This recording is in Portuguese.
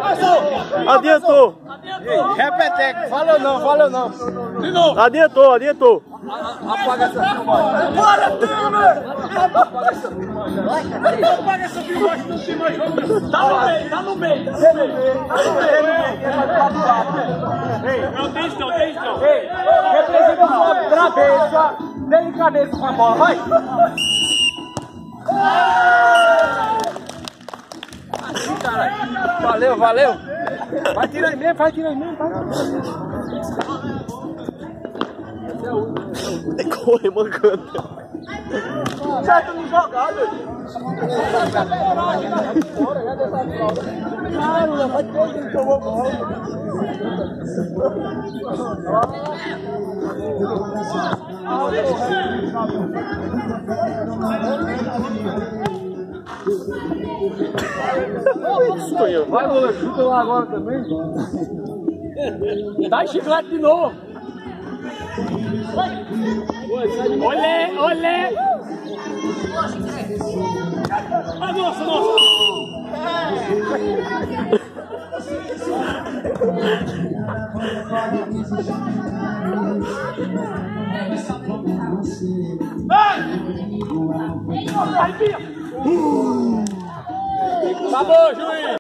Adiantou. Repeteco, valeu não. De novo. Adiantou. Apaga essa filmagem. Bora, time! Apaga essa filmagem, não tem mais jogo. Tá no meio. Ei, não. Ei, representa sua cabeça, delicadeza com a bola, vai! Assim, caralho. Valeu. Vai tirar aí mesmo, Corre, mancando. Certo no jogado. Claro, vai ter que tomar bola. Vai, goleiro, chuta lá agora também. Dá chiclete de novo. Olé! Ah, nossa! Acabou, juiz!